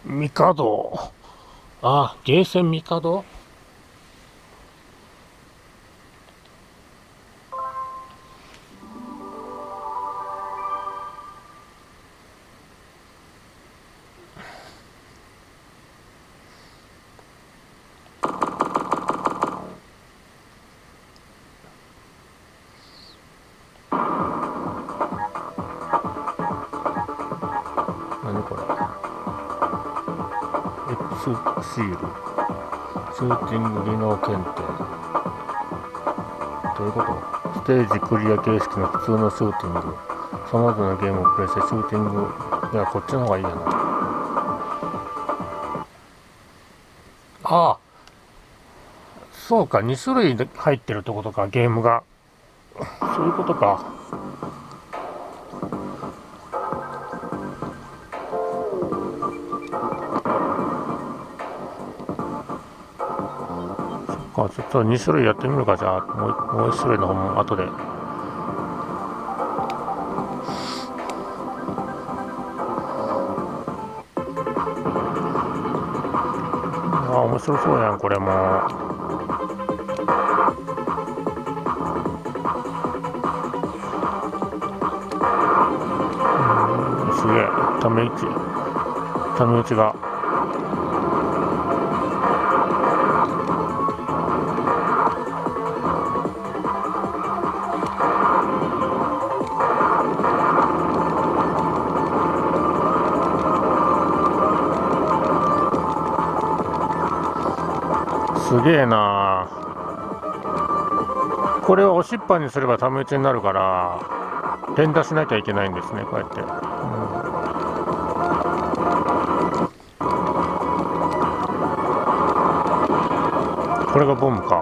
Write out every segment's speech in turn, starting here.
ミカド。あ、ゲーセンミカド。何これ。X シール。シューティング技能検定。どういうこと？ステージクリア形式の普通のシューティング。さまざまなゲームをプレイしてシューティング。いや、こっちの方がいいやな。ああ、そうか、2種類入ってるってことか、ゲームが。そういうことか。ちょっと2種類やってみるか、じゃあ、もう1種類の方も後で。あ、面白そうやん、これも。すげえ、ため打ちが。すげえな。これを押しっぱにすればため打ちになるから連打しなきゃいけないんですね、こうやって。これがボムか。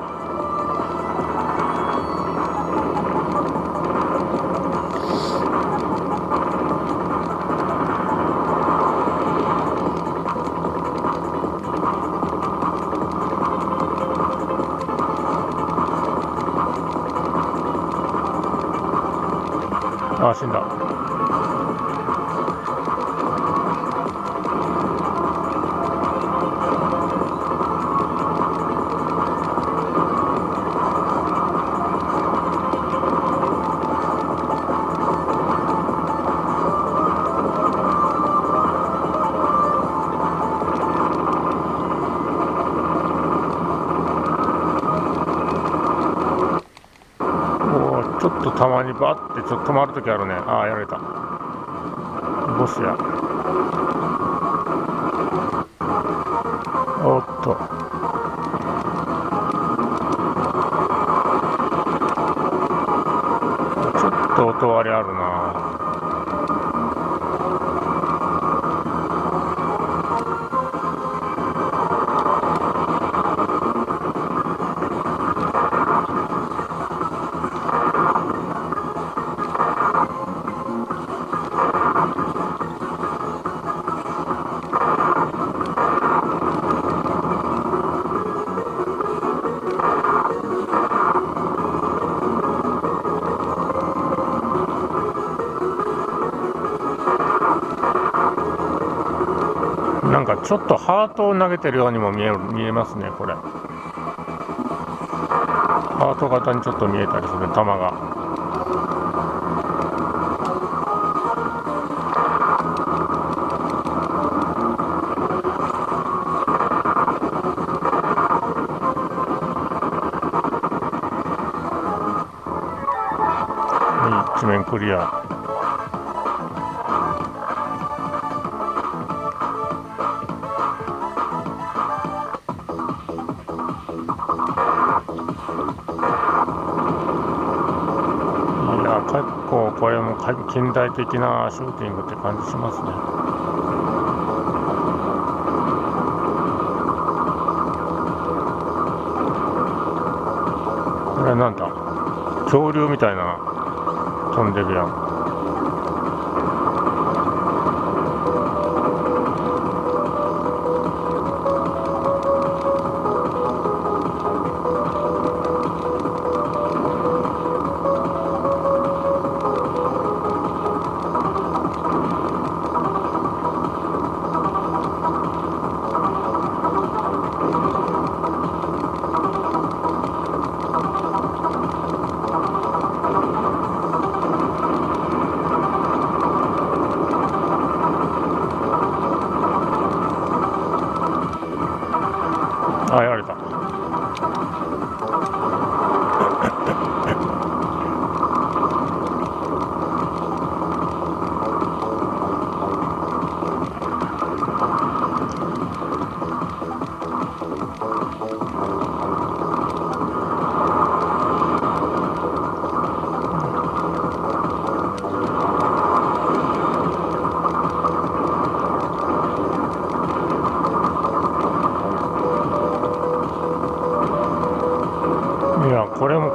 あ、死んだ。ちょっとたまにバッてちょっと止まるときあるね。ああ、やられた。ボスや。おっと。ちょっと音割りあるな。なんかちょっとハートを投げてるようにも見えますね、これ。ハート型にちょっと見えたりする、球が。一面クリア。結構これも近代的なシューティングって感じしますね。これなんだ、恐竜みたいな飛んでるやん。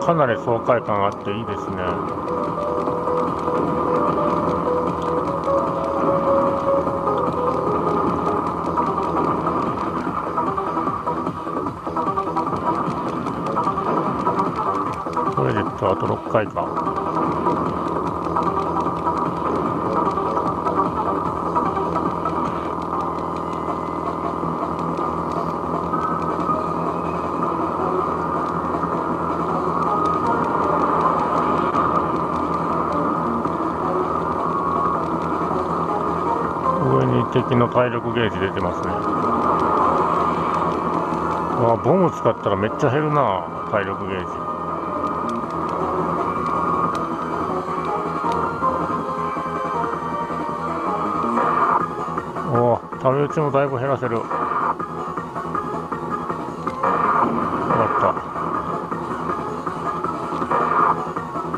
かなり爽快感あっていいですね。プロジェクトあと6回か。上に敵の体力ゲージ出てますね。ボム使ったらめっちゃ減るな、体力ゲージ。タメ打ちもだいぶ減らせる。よかった。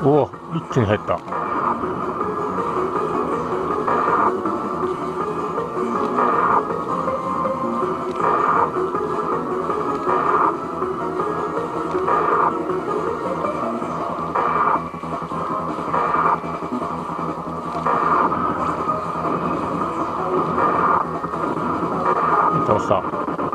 一気に減った。倒した。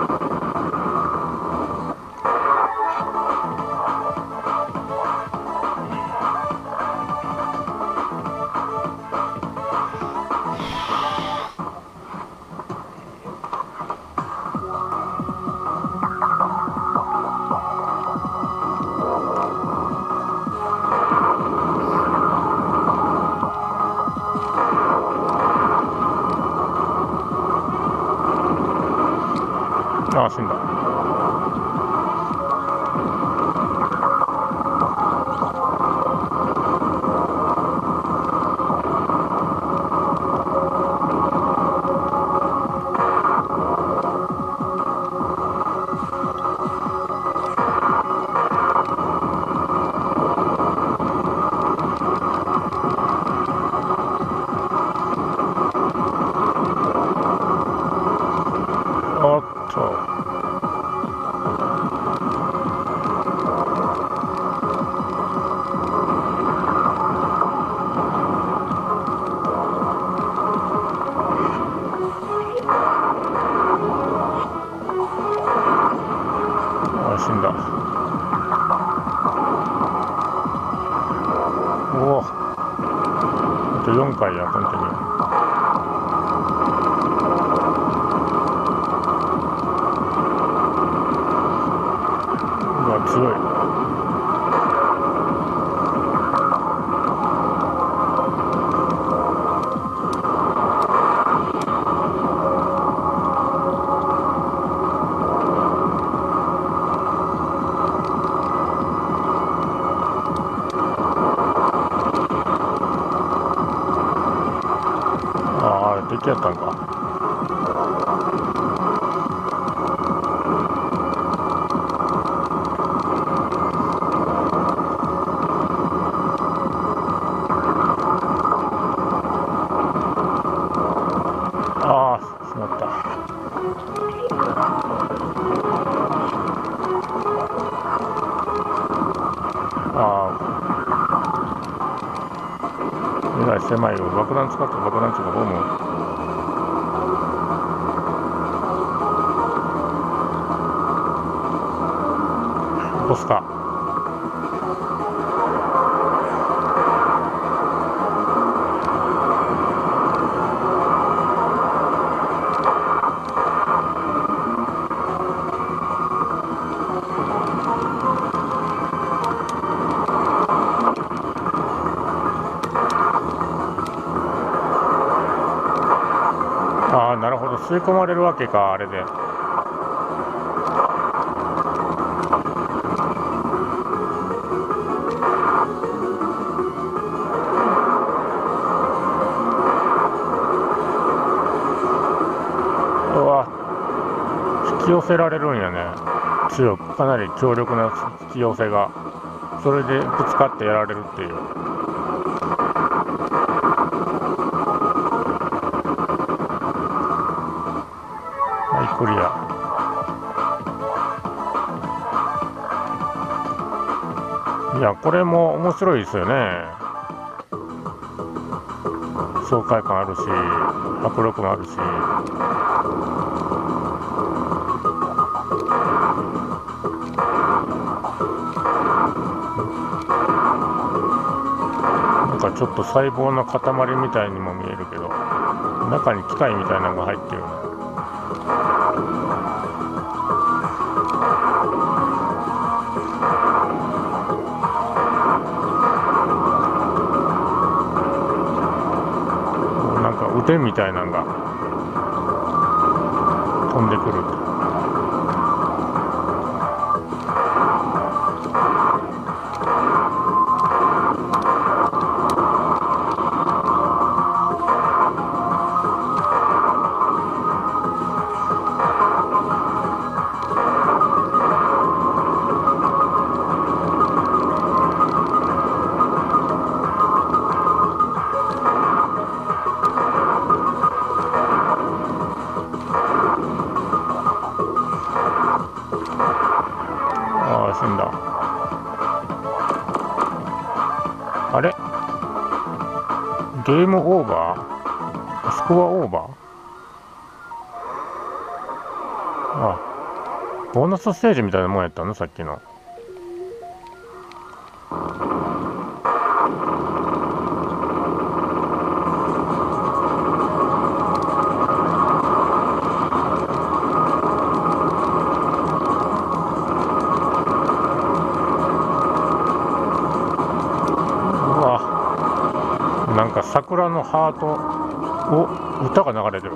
死んだ。おっと。死んだ。あと4回や、本当に。強い。敵やったんか。しまった。えらい狭いよ。爆弾使って爆弾っていうかボム。ボスか。なるほど、吸い込まれるわけか、あれで。引き寄せられるんやね。強く、かなり強力な引き寄せが。それでぶつかってやられるっていう。クリア。 いや、これも面白いですよね。爽快感あるし、迫力もあるし。なんかちょっと細胞の塊みたいにも見えるけど、中に機械みたいなのが入ってるね。なんか腕みたいなのが飛んでくる。ああ、死んだ。あれ、ゲームオーバー、スコアオーバー。あ、ボーナスステージみたいなもんやったの、さっきの。なんか桜のハートを歌が流れてる。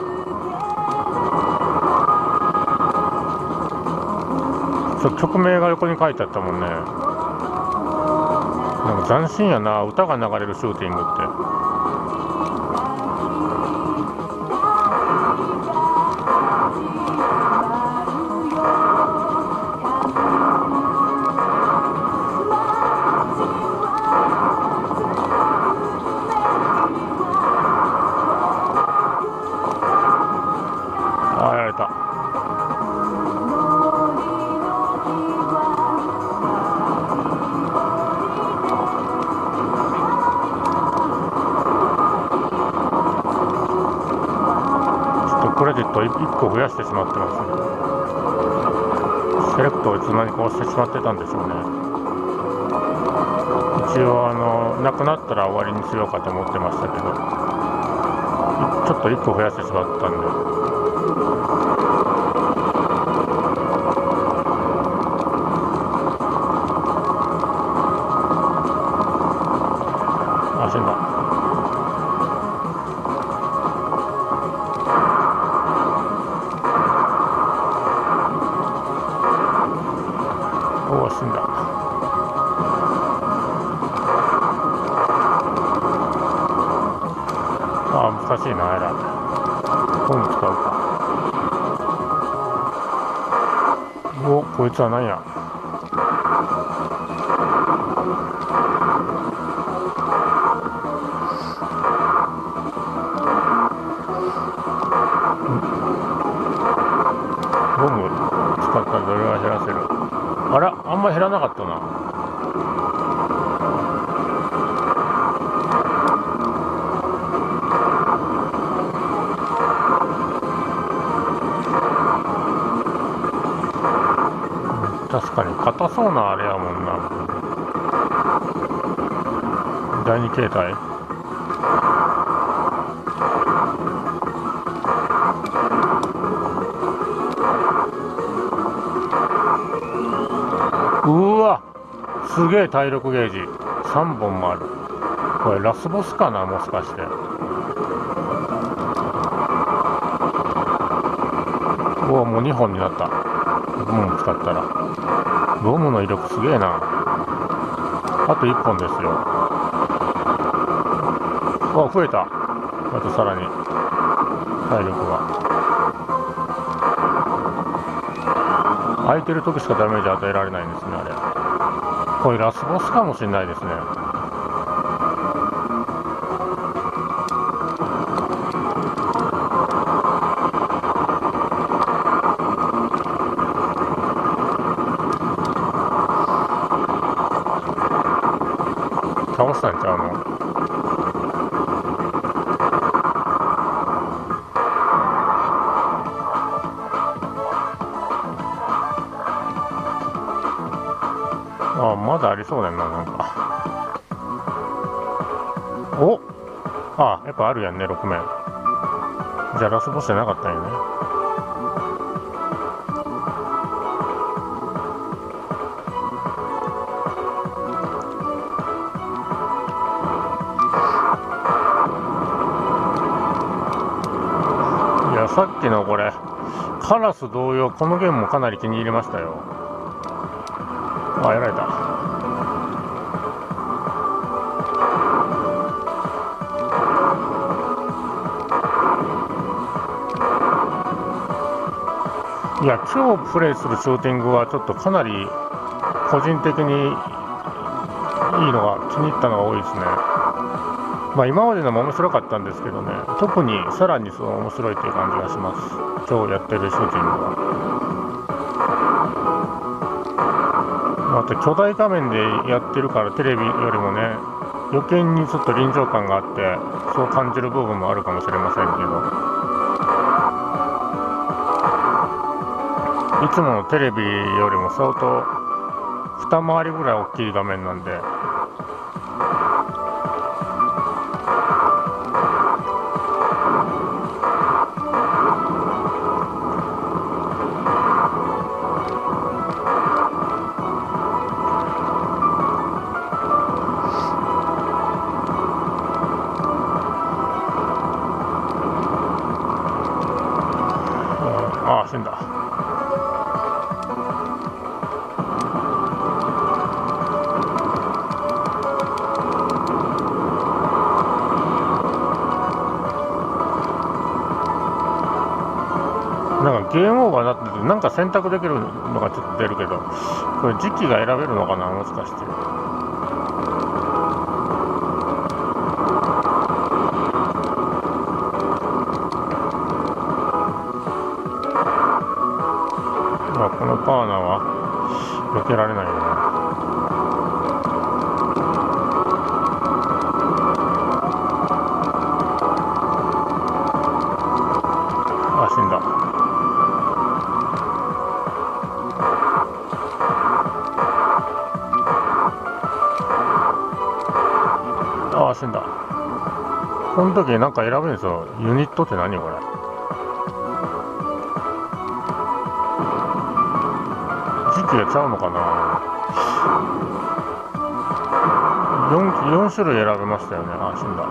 曲名が横に書いてあったもんね。なんか斬新やな、歌が流れるシューティングって。ああ、やられた。クレジット1個増やしてしまってますね。セレクトをいつの間にか押してしまってたんでしょうね。一応なくなったら終わりにしようかと思ってましたけど、ちょっと1個増やしてしまったんで。あ、死んだ。おお、死んだ。ああ、難しいな、エラー。本使うか。お、こいつは何や。ボム使ったらどれぐらい減らせる。あら、あんまり減らなかったな。確かに硬そうなあれやもんな。第二形態。うわ、すげえ体力ゲージ3本もある。これラスボスかな、もしかして。うわ、もう2本になった。ボム使ったら。ボムの威力すげえな。あと1本ですよ。あ、増えた。またさらに体力が。空いてる時しかダメージ与えられないんですね、あれ。これラスボスかもしれないですね。 倒したんちゃうの？ああ、まだありそうだよな、なんか。お、ああ、やっぱあるやんね、6面。じゃあラスボスじゃなかったんよね。いや、さっきのこれ、カラス同様、このゲームもかなり気に入りましたよ。あ、やられた。いや、今日プレイするシューティングはちょっとかなり個人的にいいのが気に入ったのが多いですね。まあ今までのも面白かったんですけどね、特にさらにその面白いっていう感じがします。今日やってるシューティングは。また巨大画面でやってるからテレビよりもね、余計にちょっと臨場感があってそう感じる部分もあるかもしれませんけど、いつものテレビよりも相当二回りぐらい大きい画面なんで、ああ死んだ。なんかゲームオーバーになってて、なんか選択できるのがちょっと出るけど、これ時期が選べるのかな、もしかして。まあ、このパーナは避けられないよね。あ、死んだ。あ、死んだ。この時なんか選ぶんですよ。ユニットって何これ。時期がちゃうのかな。4種類選べましたよね。あ、死んだ。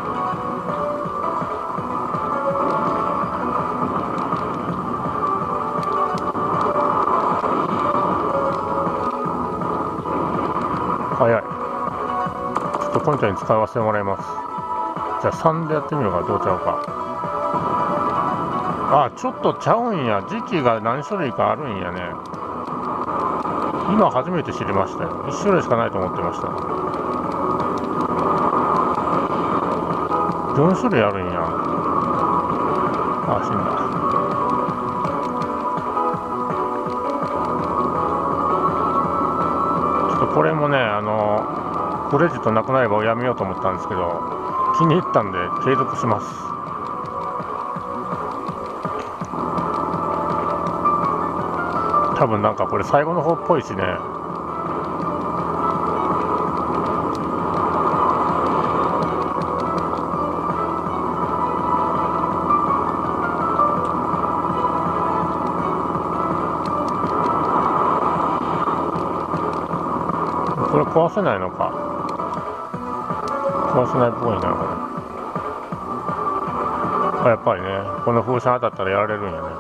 早い。ちょっとコンちゃんに使わせてもらいます。じゃあ3でやってみようか。どうちゃうか。あ、ちょっとちゃうんや。時期が何種類かあるんやね。今初めて知りましたよ。1種類しかないと思ってました。4種類あるんや。あ、死んだ。ちょっとこれもね、クレジットなくなればやめようと思ったんですけど、気に入ったんで継続します。多分なんかこれ最後の方っぽいしね。これ壊せないのか。壊せないっぽいな、これ。あ、やっぱりね、この風車当たったらやられるんやね。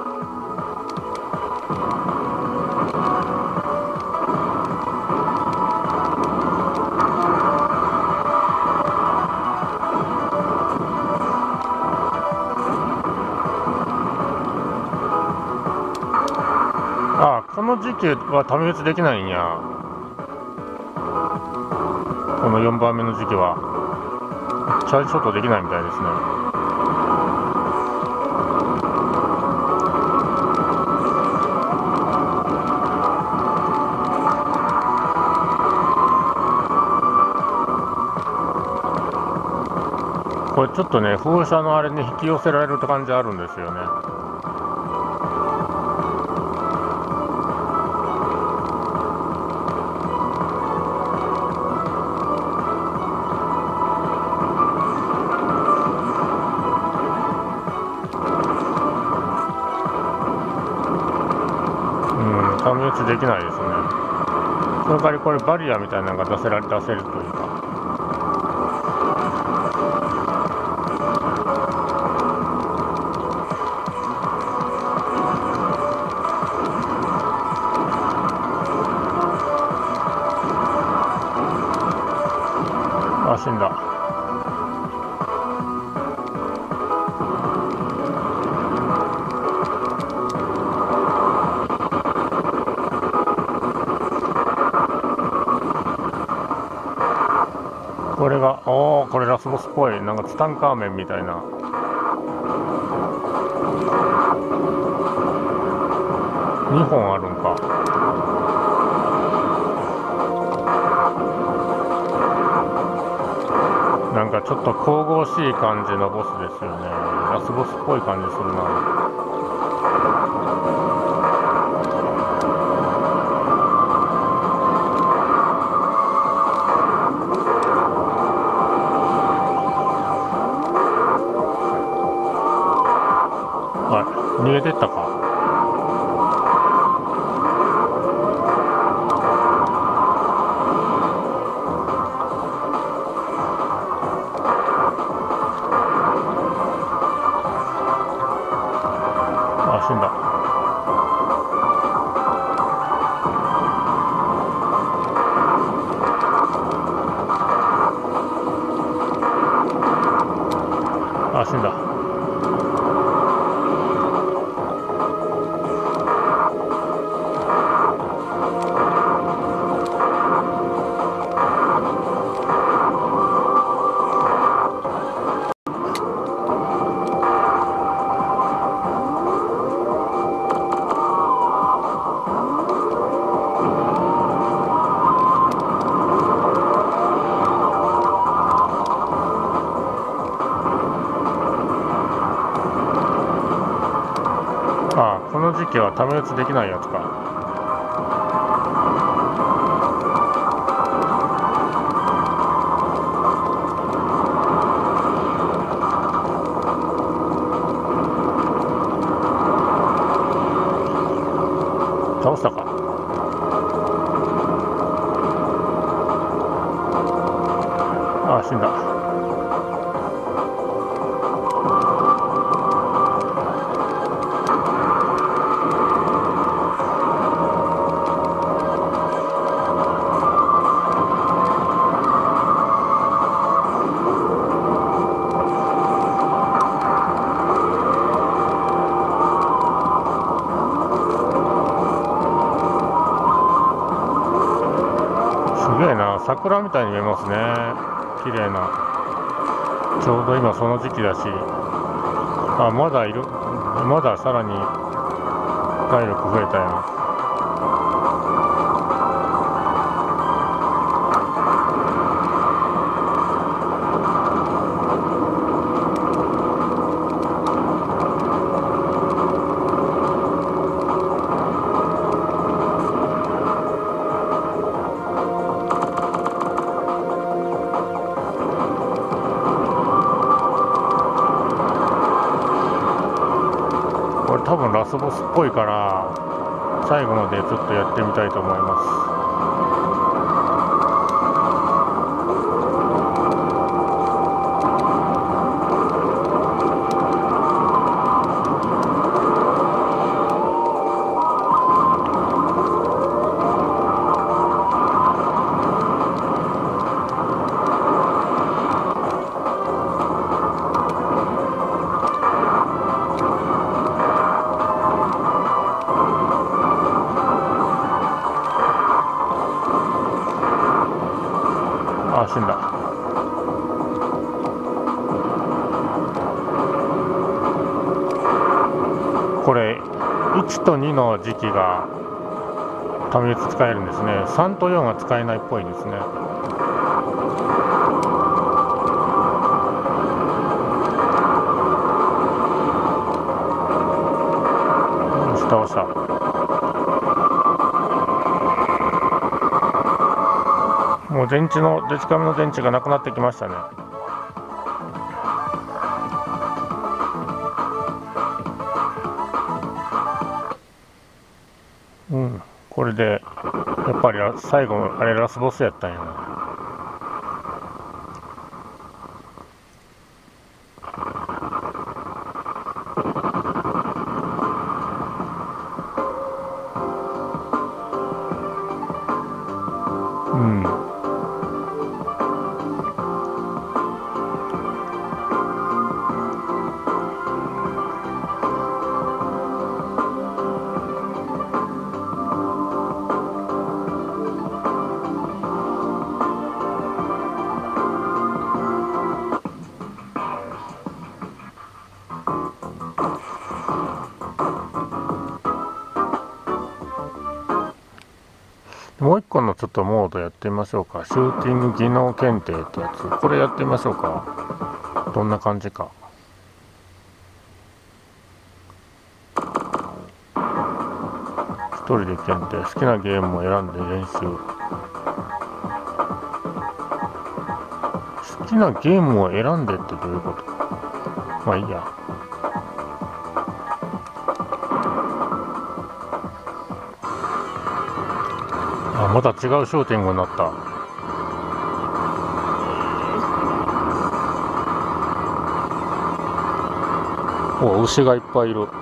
あ、この時期はタメ打ちできないんや。この4番目の時期はチャージショットできないみたいですね。 れちょっとね、風車のあれに引き寄せられるって感じあるんですよね。波打ちできないですね。その代わりこれバリアみたいなのが出せるというか。あ、死んだ。これが、これラスボスっぽい、なんかツタンカーメンみたいな。2本あるんか。なんかちょっと神々しい感じのボスですよね。ラスボスっぽい感じするな。逃げてったか。あ、死んだ。あ、死んだ。この時期はタメ打ちできないやつか。倒したか。あ、死んだ。すげえな、桜みたいに見えますね。綺麗な。ちょうど今その時期だし、あ、まだいる。まださらに体力増えたよな。多分ラスボスっぽいから最後までちょっとやってみたいと思います。あ、死んだ。これ1と2の時期がタメ打ち使えるんですね。3と4が使えないっぽいですね。 倒した。もうデジカメの電池がなくなってきましたね。うん、これでやっぱり最後あれラスボスやったんやな。うん。もう一個のちょっとモードやってみましょうか。シューティング技能検定ってやつ。これやってみましょうか。どんな感じか。一人で検定。好きなゲームを選んで練習。好きなゲームを選んでってどういうこと？まあいいや。あ、また違うシューティングになった。お、牛がいっぱいいる。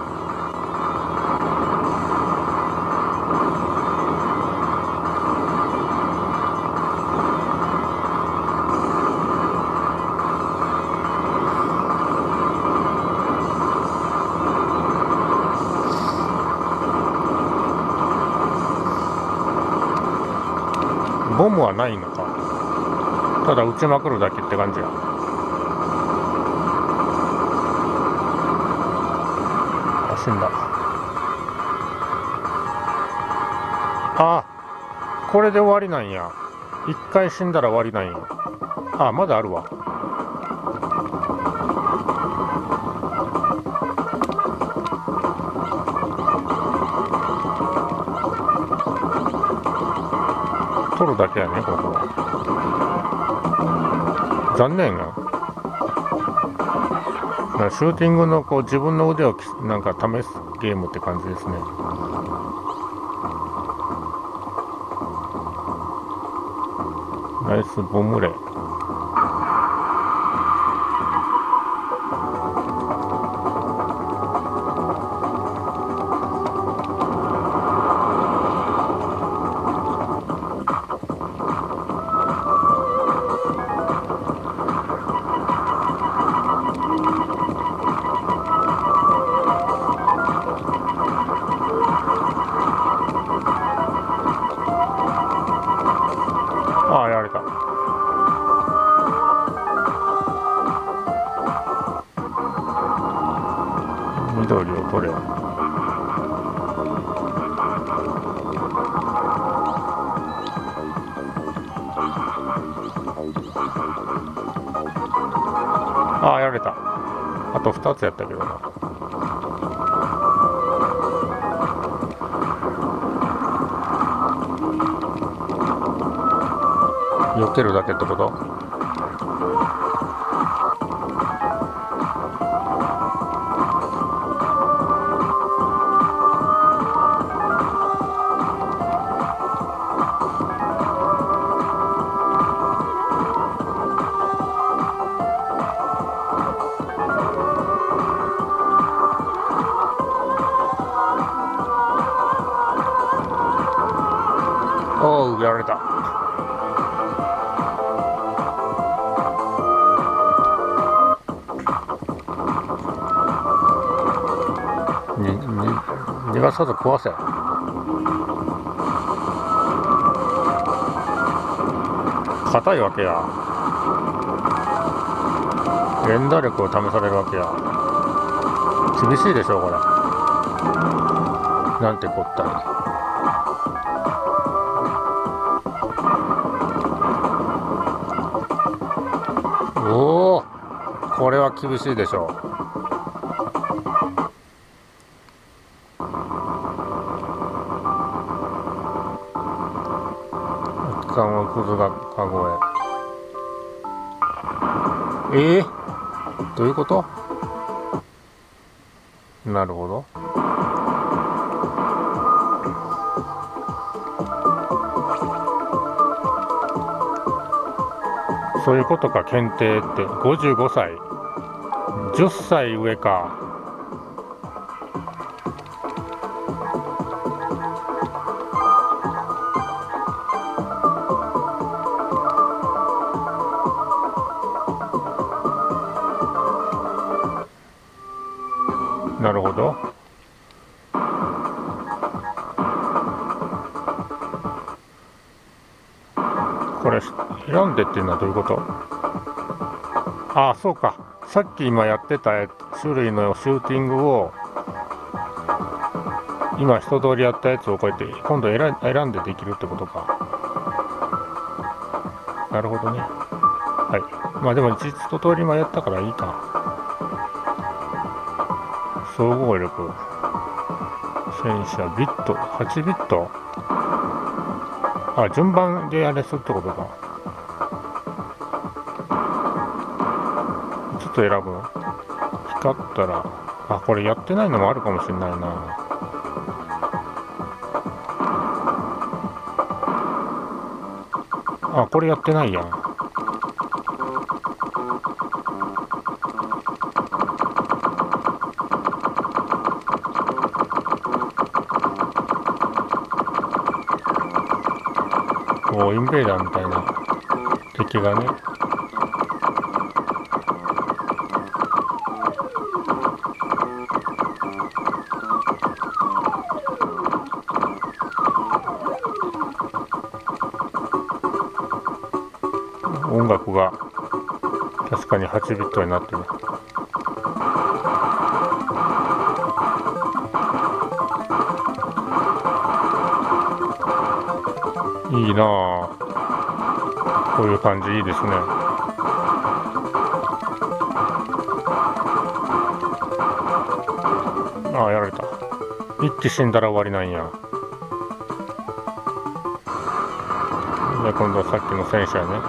ボムはないのか。ただ撃ちまくるだけって感じや。あ、死んだ。あ、これで終わりなんや。一回死んだら終わりなんや。あ、まだあるわ。取るだけやね、ここは。残念や。シューティングのこう自分の腕をなんか試すゲームって感じですね。ナイスボムレ。ああ、やられた。緑を取れ。ああ、やられた。あと2つやったけどな。避けるだけってこと？おう、やられた。逃がさず壊せ。硬いわけや。連打力を試されるわけや。厳しいでしょこれ。なんてこったい。おお、これは厳しいでしょう。 間をくずがかごへ。どういうこと？なるほど。そういうことか。検定って55歳10歳上か。なるほど。これ選んでっていうのはどういうこと？ああ、そうか。さっき今やってた種類のシューティングを今一通りやったやつをこうやって今度選んでできるってことか。なるほどね。はい。まあでも一通り今やったからいいか。総合力、戦車、ビット、8ビット。あ、順番であれするってことか。ちょっと選ぶの？光ったら、あ、これやってないのもあるかもしれないな。あ、これやってないやん。こうインベーダーみたいな敵がね。音楽が確かに8ビットになってる。いいなぁ。こういう感じいいですね。ああ、やられた。一気死んだら終わりなんや。で、今度はさっきの戦車やね。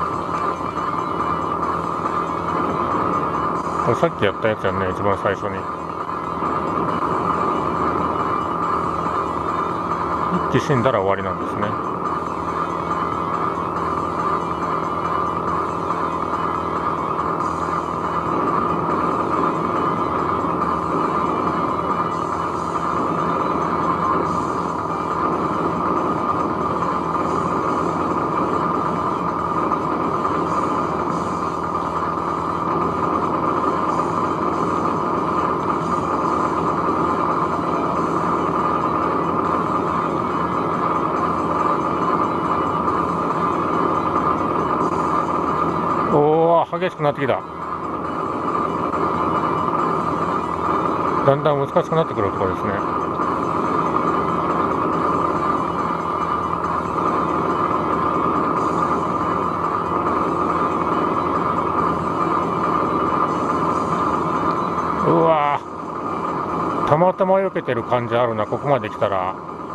これさっきやったやつやね、一番最初に。一気死んだら終わりなんですね。おお、激しくなってきた。だんだん難しくなってくるところですね。うわー、たまたま避けてる感じあるな、ここまで来たら。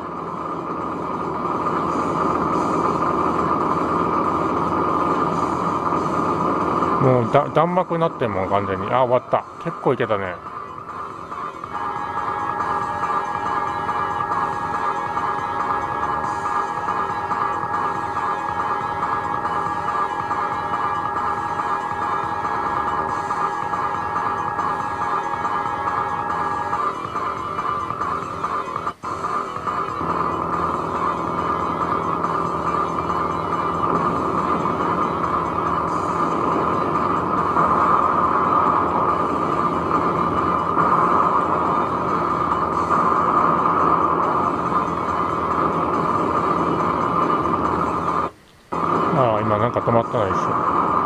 もう弾幕になってんもん、完全に。あ、終わった。結構いけたね。ああ、今なんか止まったな、一瞬。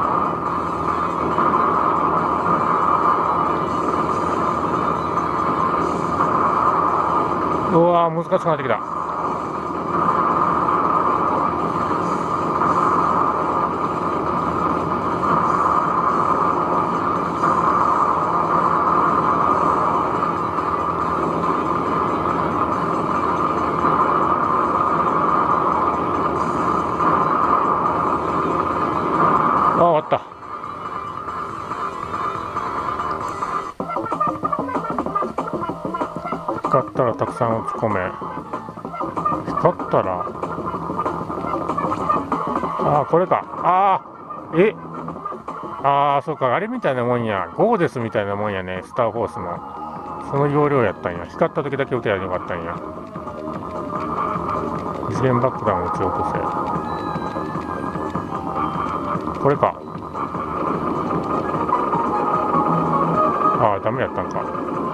うわー、難しくなってきた。 光ったらたくさん打ち込め。光ったら、ああ、これか。ああ、そうか、あれみたいなもんや。ゴーデスみたいなもんやね、スター・フォースの。その要領やったんや。光った時だけ撃てばよかったんや。二次元爆弾を撃ち落とせ。これか。ああ、ダメやったんか。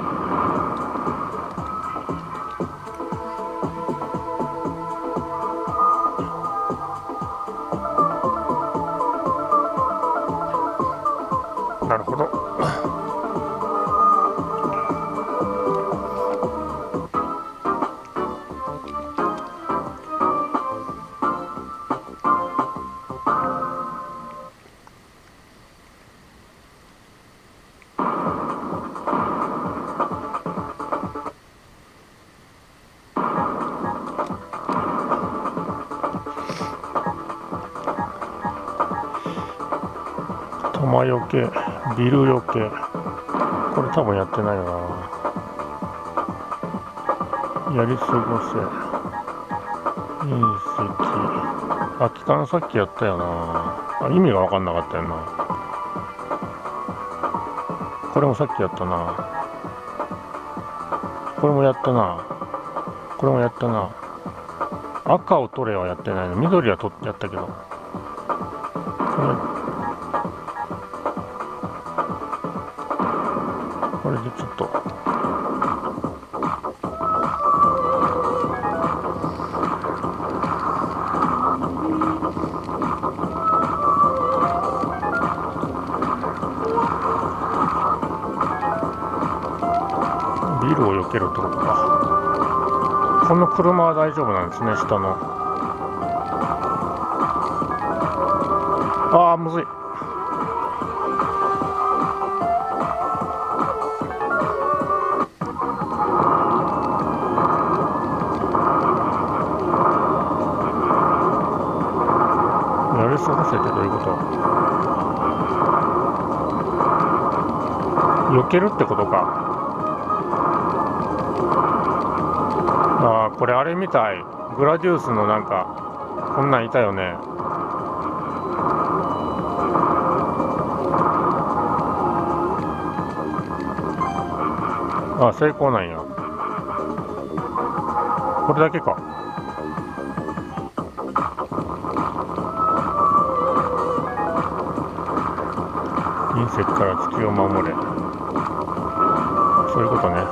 なるほど。弾よけ、ビルよけ、これ多分やってないよな。やり過ごせ、隕石、空き缶さっきやったよな。意味が分かんなかったよな。これもさっきやったな。これもやったな。これもやったな。赤を取れはやってないの。緑はやったけど。これでちょっとビルを避けるってことか。この車は大丈夫なんですね、下の。ああ、むずい。やり過ごせってどういうこと？避けるってことか。ああ、これあれみたい。グラディウスのなんか、こんなんいたよね。ああ、成功なんや。これだけか。隕石から月を守れ。そういうことね。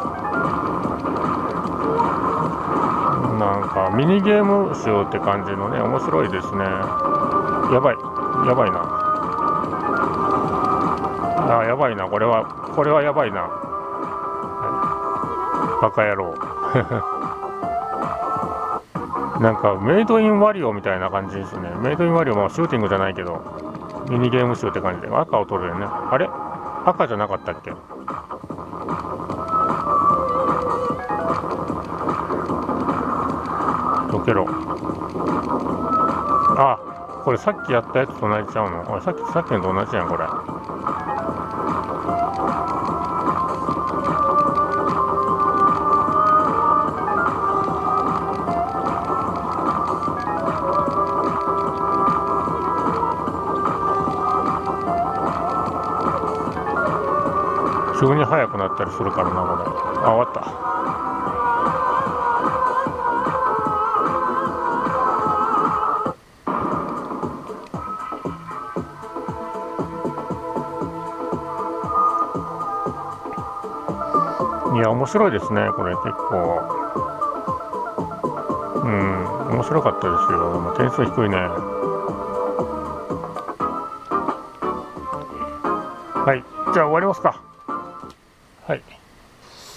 なんかミニゲーム集って感じのね、面白いですね。やばいな。あ、やばいな、これはやばいな。バカ野郎。なんかメイドインワリオみたいな感じですね。メイドインワリオもシューティングじゃないけど、ミニゲーム集って感じで赤を取るよね。あれ？赤じゃなかったっけ？避けろ。あ、これさっきやったやつと同じちゃうの？これさっきのと同じやん、これ。急に速くなったりするからな、これ。あ、終わった。いや、面白いですね、これ結構。面白かったですよ。でも点数低いね。はい、じゃあ終わりますか。はい。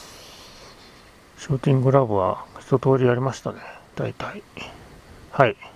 シューティングラブは一通りやりましたね、大体。はい。